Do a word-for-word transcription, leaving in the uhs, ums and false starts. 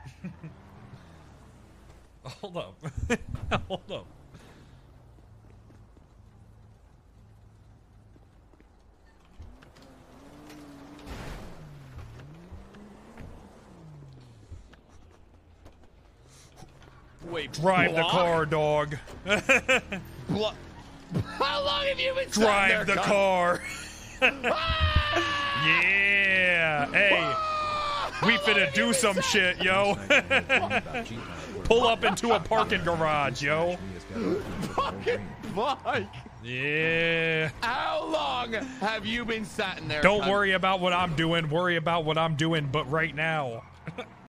Hold up. Hold up. Wait, drive block? the car, dog. Blo How long have you been drive the car? Ah! Yeah. Hey, Ah! we finna do some shit, yo. Pull up into a parking garage, yo. Fucking bike. Yeah. How long have you been sat in there? Don't cunt? worry about what I'm doing. Worry about what I'm doing, but right now.